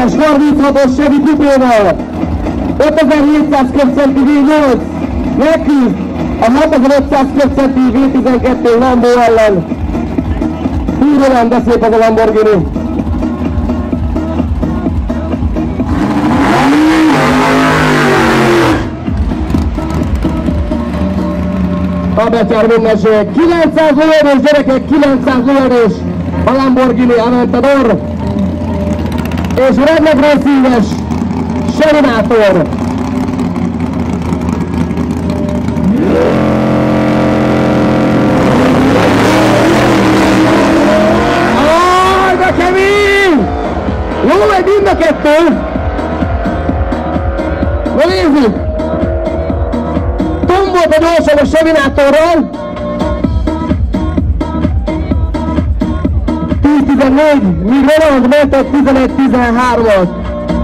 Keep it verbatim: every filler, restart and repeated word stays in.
es harminchatos Chevy kupéval, ötezer-hétszáz köbcenti vé nyolc, nekünk a hatezer-ötszáz köbcenti vé tizenkettő Lambo ellen. Hűrően, de szép az a Lamborghini. A betyár mindenség. kilencszáz lóerős gyerekek, kilencszáz lóerős a Lamborghini Aventador. És rendlegről Serenátor. Aj, de kemény! Jó megy mind a kettő! Na nézzük! Tombolt a gyorsan a Serenátorral. tíz tizennégy, míg Roland ment egy tizenegy tizenhármat.